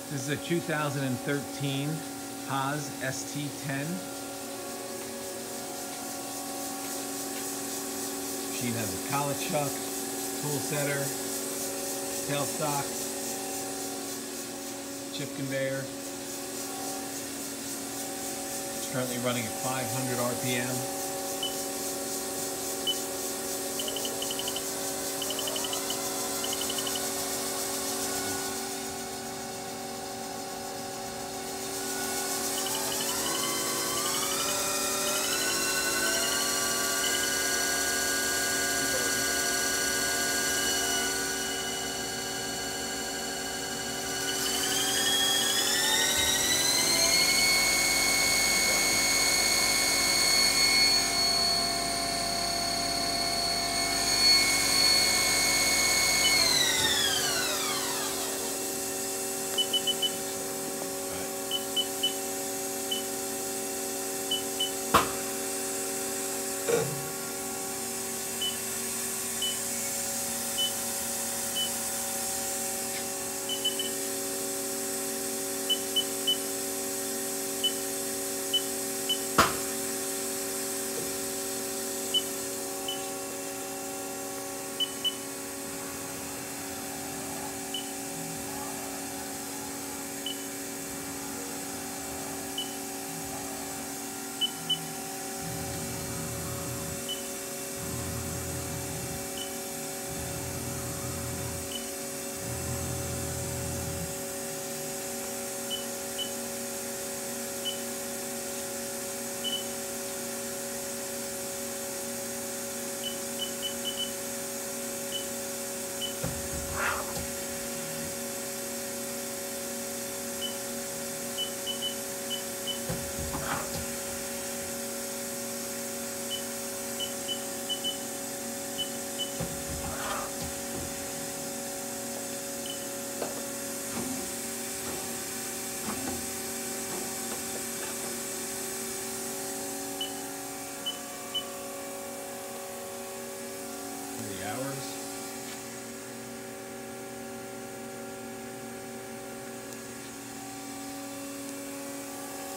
This is a 2013 Haas ST10. Machine has a collet chuck, tool setter, tailstock, chip conveyor. It's currently running at 500 RPM.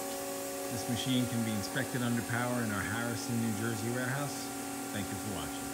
This machine can be inspected under power in our Harrison, New Jersey warehouse. Thank you for watching.